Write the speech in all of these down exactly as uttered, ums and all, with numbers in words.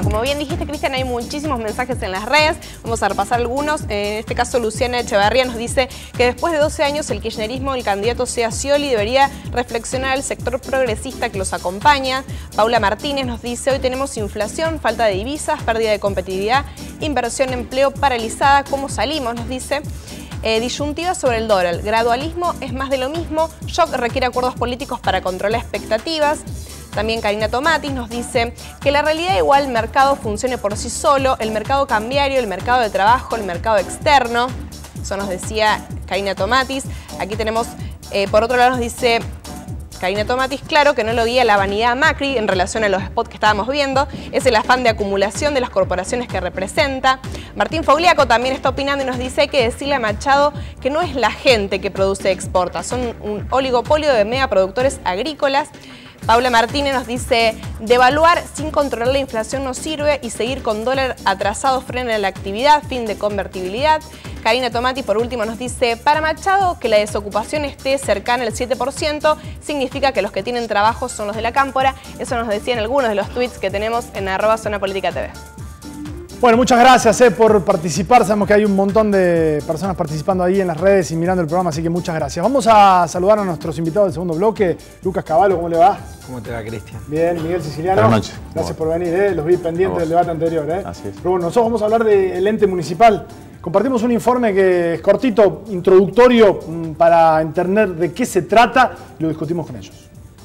como bien dijiste, Cristian, hay muchísimos mensajes en las redes. Vamos a repasar algunos. En este caso, Luciana Echeverría nos dice que después de doce años el kirchnerismo, el candidato sea Scioli, debería reflexionar el sector progresista que los acompaña. Paula Martínez nos dice, hoy tenemos inflación, falta de divisas, pérdida de competitividad, inversión, empleo paralizada. ¿Cómo salimos? Nos dice. Eh, disyuntiva sobre el dólar. Gradualismo es más de lo mismo. Shock requiere acuerdos políticos para controlar expectativas. También Karina Tomatis nos dice que la realidad igual el mercado funcione por sí solo, el mercado cambiario, el mercado de trabajo, el mercado externo. Eso nos decía Karina Tomatis. Aquí tenemos, eh, por otro lado nos dice Karina Tomatis, claro que no lo guía la vanidad Macri en relación a los spots que estábamos viendo, es el afán de acumulación de las corporaciones que representa. Martín Fogliaco también está opinando y nos dice hay que decirle a Machado que no es la gente que produce y exporta, son un oligopolio de megaproductores agrícolas. Paula Martínez nos dice, devaluar sin controlar la inflación no sirve y seguir con dólar atrasado frena la actividad, fin de convertibilidad. Karina Tomati, por último, nos dice, para Machado, que la desocupación esté cercana al siete por ciento significa que los que tienen trabajo son los de la cámpora. Eso nos decían algunos de los tweets que tenemos en arroba Zona Política T V. Bueno, muchas gracias eh, por participar. Sabemos que hay un montón de personas participando ahí en las redes y mirando el programa, así que muchas gracias. Vamos a saludar a nuestros invitados del segundo bloque. Lucas Cavallo, ¿cómo le va? ¿Cómo te va, Cristian? Bien, Miguel Siciliano. Buenas noches. Gracias por venir, eh. Los vi pendientes del debate anterior. Eh. Así es. Pero bueno, nosotros vamos a hablar del ente municipal. Compartimos un informe que es cortito, introductorio, para entender de qué se trata y lo discutimos con ellos.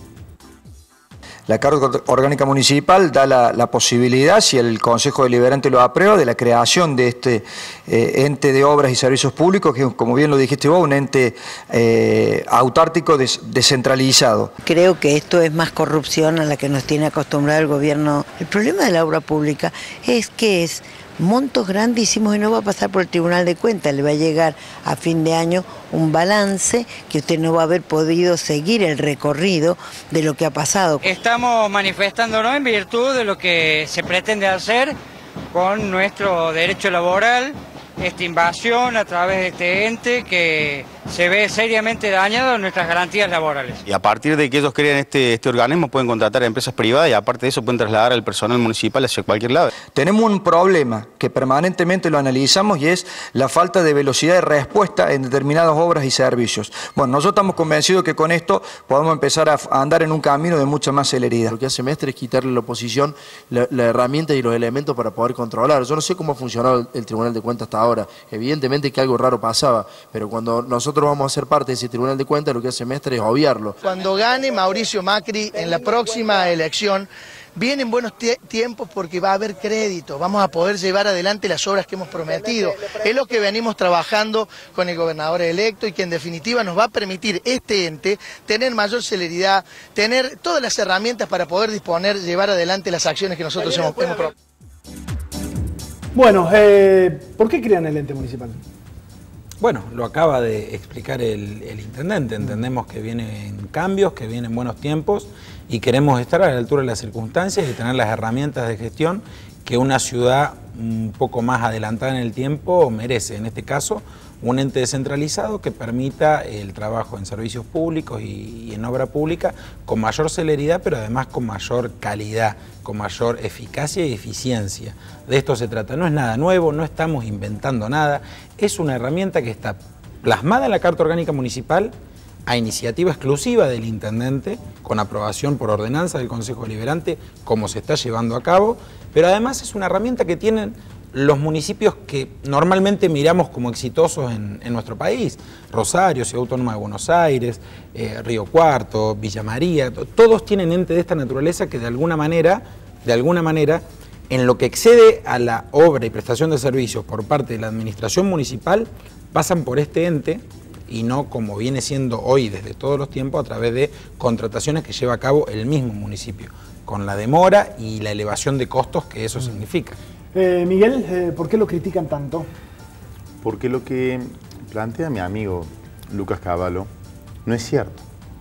La Carta Orgánica Municipal da la, la posibilidad, si el Consejo Deliberante lo aprueba, de la creación de este eh, ente de obras y servicios públicos, que como bien lo dijiste vos, un ente eh, autártico des, descentralizado. Creo que esto es más corrupción a la que nos tiene acostumbrado el gobierno. El problema de la obra pública es que es montos grandísimos y no va a pasar por el Tribunal de Cuentas, le va a llegar a fin de año un balance que usted no va a haber podido seguir el recorrido de lo que ha pasado. Estamos manifestándonos en virtud de lo que se pretende hacer con nuestro derecho laboral, esta invasión a través de este ente que se ve seriamente dañado en nuestras garantías laborales. Y a partir de que ellos crean este, este organismo pueden contratar a empresas privadas y aparte de eso pueden trasladar al personal municipal hacia cualquier lado. Tenemos un problema que permanentemente lo analizamos y es la falta de velocidad de respuesta en determinadas obras y servicios. Bueno, nosotros estamos convencidos que con esto podemos empezar a andar en un camino de mucha más celeridad. Lo que hace Mestre es quitarle a la oposición la, la herramienta y los elementos para poder controlar. Yo no sé cómo ha funcionado el, el Tribunal de Cuentas hasta ahora. Evidentemente que algo raro pasaba, pero cuando nosotros vamos a ser parte de ese Tribunal de Cuentas, lo que hace Mestre es obviarlo. Cuando gane Mauricio Macri en la próxima elección, vienen buenos tiempos porque va a haber crédito, vamos a poder llevar adelante las obras que hemos prometido. Es lo que venimos trabajando con el gobernador electo y que en definitiva nos va a permitir este ente tener mayor celeridad, tener todas las herramientas para poder disponer, llevar adelante las acciones que nosotros hemos prometido. Bueno, eh, ¿por qué crean el ente municipal? Bueno, lo acaba de explicar el, el intendente. Entendemos que vienen cambios, que vienen buenos tiempos y queremos estar a la altura de las circunstancias y tener las herramientas de gestión que una ciudad un poco más adelantada en el tiempo merece. En este caso, un ente descentralizado que permita el trabajo en servicios públicos y, y en obra pública con mayor celeridad, pero además con mayor calidad, con mayor eficacia y eficiencia. De esto se trata. No es nada nuevo, no estamos inventando nada. Es una herramienta que está plasmada en la Carta Orgánica Municipal a iniciativa exclusiva del intendente, con aprobación por ordenanza del Consejo Deliberante, como se está llevando a cabo, pero además es una herramienta que tienen los municipios que normalmente miramos como exitosos en, en nuestro país. Rosario, Ciudad Autónoma de Buenos Aires, eh, Río Cuarto, Villa María, todos tienen ente de esta naturaleza que de alguna manera, de alguna manera, en lo que excede a la obra y prestación de servicios por parte de la administración municipal, pasan por este ente y no como viene siendo hoy desde todos los tiempos a través de contrataciones que lleva a cabo el mismo municipio, con la demora y la elevación de costos que eso mm. significa. Eh, Miguel, eh, ¿por qué lo critican tanto? Porque lo que plantea mi amigo Lucas Cavallo no es cierto.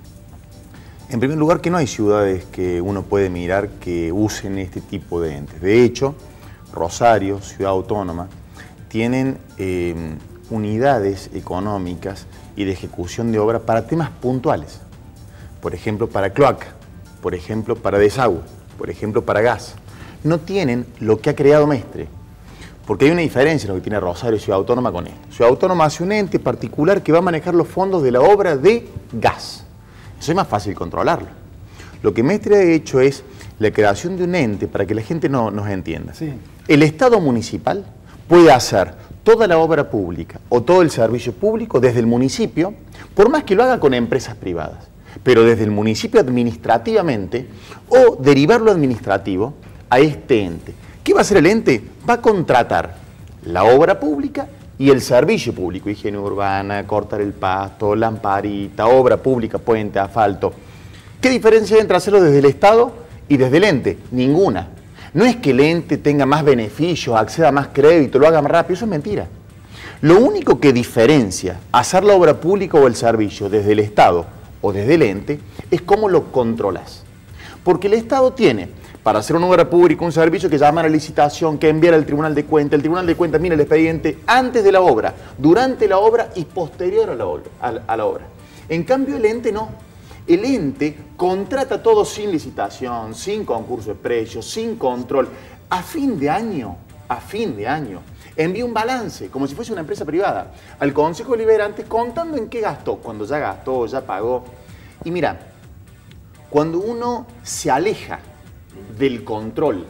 En primer lugar, que no hay ciudades que uno puede mirar que usen este tipo de entes. De hecho, Rosario, Ciudad Autónoma, tienen eh, unidades económicas y de ejecución de obra para temas puntuales. Por ejemplo, para cloaca, por ejemplo, para desagüe, por ejemplo, para gas. no tienen lo que ha creado Mestre. Porque hay una diferencia en lo que tiene Rosario y Ciudad Autónoma con esto. Ciudad Autónoma hace un ente particular que va a manejar los fondos de la obra de gas. Eso es más fácil controlarlo. Lo que Mestre ha hecho es la creación de un ente para que la gente no, nos entienda. Sí. El Estado municipal puede hacer toda la obra pública o todo el servicio público desde el municipio, por más que lo haga con empresas privadas, pero desde el municipio administrativamente o derivar lo administrativo a este ente. ¿Qué va a hacer el ente? Va a contratar la obra pública y el servicio público, higiene urbana, cortar el pasto, lamparita, obra pública, puente, asfalto. ¿Qué diferencia hay entre hacerlo desde el Estado y desde el ente? Ninguna. No es que el ente tenga más beneficios, acceda a más crédito, lo haga más rápido, eso es mentira. Lo único que diferencia hacer la obra pública o el servicio desde el Estado o desde el ente es cómo lo controlas. Porque el Estado tiene, para hacer una obra pública, un servicio que llama a la licitación, que enviar al Tribunal de Cuentas, el Tribunal de Cuentas mira el expediente antes de la obra, durante la obra y posterior a la obra. A la, a la obra. En cambio el ente no. El ente contrata todo sin licitación, sin concurso de precios, sin control. A fin de año, a fin de año, envía un balance, como si fuese una empresa privada, al Consejo Deliberante contando en qué gastó, cuando ya gastó, ya pagó. Y mira, cuando uno se aleja del control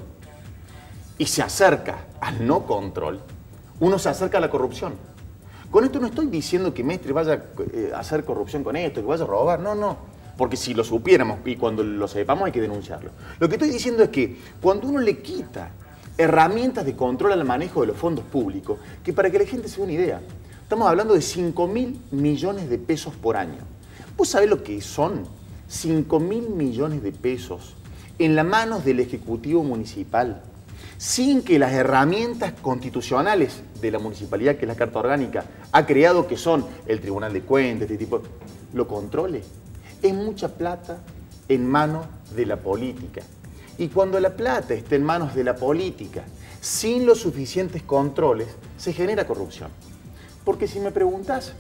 y se acerca al no control, uno se acerca a la corrupción. Con esto no estoy diciendo que Mestre vaya a hacer corrupción con esto, que vaya a robar, no, no. Porque si lo supiéramos y cuando lo sepamos hay que denunciarlo. Lo que estoy diciendo es que cuando uno le quita herramientas de control al manejo de los fondos públicos, que para que la gente se dé una idea, estamos hablando de cinco mil millones de pesos por año. ¿Vos sabés lo que son cinco mil millones de pesos en las manos del Ejecutivo Municipal, sin que las herramientas constitucionales de la municipalidad, que es la Carta Orgánica, ha creado, que son el Tribunal de Cuentas, este tipo, lo controle? Es mucha plata en manos de la política. Y cuando la plata está en manos de la política, sin los suficientes controles, se genera corrupción. Porque si me preguntas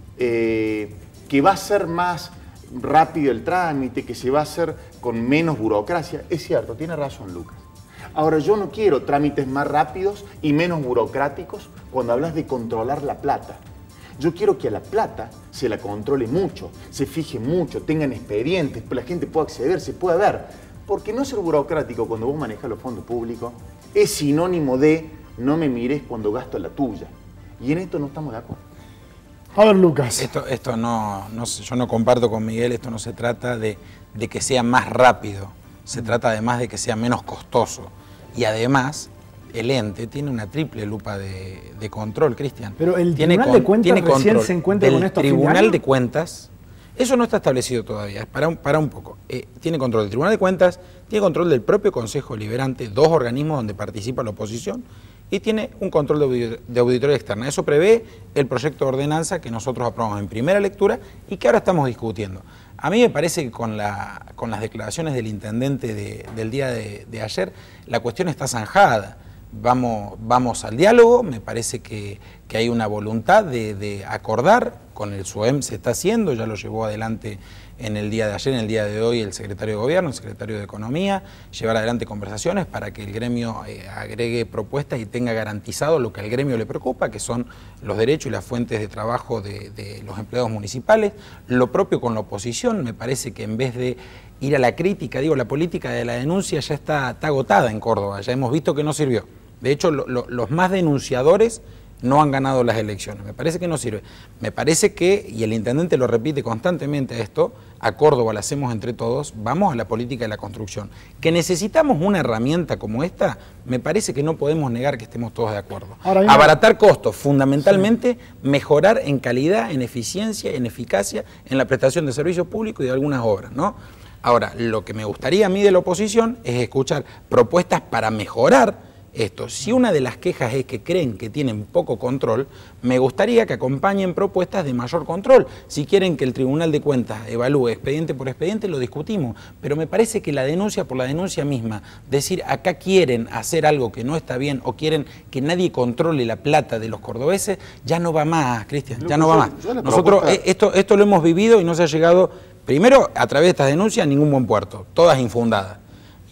eh, que va a ser más rápido el trámite, que se va a hacer con menos burocracia, es cierto, tiene razón Lucas. Ahora, yo no quiero trámites más rápidos y menos burocráticos cuando hablas de controlar la plata. Yo quiero que a la plata se la controle mucho, se fije mucho, tengan expedientes, la gente pueda acceder, se pueda ver. Porque no ser burocrático cuando vos manejas los fondos públicos es sinónimo de no me mires cuando gasto la tuya. Y en esto no estamos de acuerdo. A ver, Lucas. Esto, esto no, no, yo no comparto con Miguel, esto no se trata de, de que sea más rápido, se trata además de que sea menos costoso. Y además, el ente tiene una triple lupa de, de control, Cristian. Pero el tiene Tribunal con, de Cuentas tiene recién control se encuentra del con esto. Tribunal de Cuentas, eso no está establecido todavía, para un, para un poco. Eh, tiene control del Tribunal de Cuentas, tiene control del propio Consejo Deliberante, dos organismos donde participa la oposición, y tiene un control de, auditoría, de auditoría externa. Eso prevé el proyecto de ordenanza que nosotros aprobamos en primera lectura y que ahora estamos discutiendo. A mí me parece que con, la, con las declaraciones del intendente de, del día de, de ayer, la cuestión está zanjada. Vamos, vamos al diálogo, me parece que, que hay una voluntad de, de acordar, con el SUEM se está haciendo, ya lo llevó adelante en el día de ayer, en el día de hoy el secretario de Gobierno, el secretario de Economía, llevar adelante conversaciones para que el gremio eh, agregue propuestas y tenga garantizado lo que al gremio le preocupa, que son los derechos y las fuentes de trabajo de, de los empleados municipales. Lo propio con la oposición, me parece que en vez de ir a la crítica, digo, la política de la denuncia ya está, está agotada en Córdoba, ya hemos visto que no sirvió. De hecho, lo, lo, los más denunciadores no han ganado las elecciones. Me parece que no sirve. Me parece que, y el intendente lo repite constantemente esto, a Córdoba la hacemos entre todos, vamos a la política de la construcción. Que necesitamos una herramienta como esta, me parece que no podemos negar que estemos todos de acuerdo. Ahora, abaratar costos, fundamentalmente, sí. Mejorar en calidad, en eficiencia, en eficacia, en la prestación de servicios públicos y de algunas obras, ¿no? Ahora, lo que me gustaría a mí de la oposición es escuchar propuestas para mejorar esto. Si una de las quejas es que creen que tienen poco control, me gustaría que acompañen propuestas de mayor control. Si quieren que el Tribunal de Cuentas evalúe expediente por expediente, lo discutimos. Pero me parece que la denuncia por la denuncia misma, decir acá quieren hacer algo que no está bien o quieren que nadie controle la plata de los cordobeses, ya no va más, Cristian, ya no va más. Nosotros propuesta... esto, esto lo hemos vivido y no se ha llegado, primero, a través de estas denuncias, a ningún buen puerto, todas infundadas.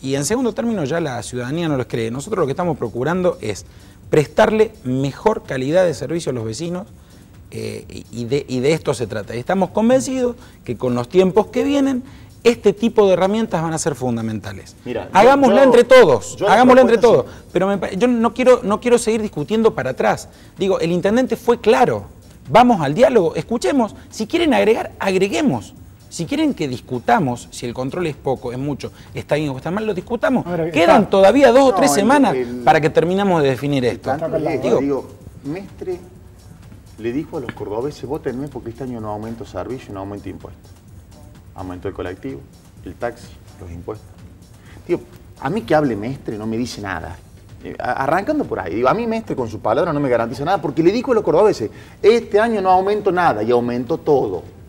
Y en segundo término, ya la ciudadanía no los cree. Nosotros lo que estamos procurando es prestarle mejor calidad de servicio a los vecinos, eh, y, de, y de esto se trata. Y estamos convencidos que con los tiempos que vienen, este tipo de herramientas van a ser fundamentales. Mira, hagámosla yo, entre todos, hagámosla entre todos. Sí. Pero me, yo no quiero, no quiero seguir discutiendo para atrás. Digo, el intendente fue claro. Vamos al diálogo, escuchemos. Si quieren agregar, agreguemos. Si quieren que discutamos, si el control es poco, es mucho, está bien o está mal, lo discutamos. Ver, Quedan está. todavía dos no, o tres el, semanas el, para que terminemos de definir esto. Digo, digo, Mestre le dijo a los cordobeses, votenme porque este año no aumento servicio, no aumento impuestos. Aumento el colectivo, el taxi, los impuestos. Digo, a mí que hable Mestre no me dice nada. Arrancando por ahí, digo, a mí Mestre con su palabra no me garantiza nada porque le dijo a los cordobeses, este año no aumento nada y aumentó todo.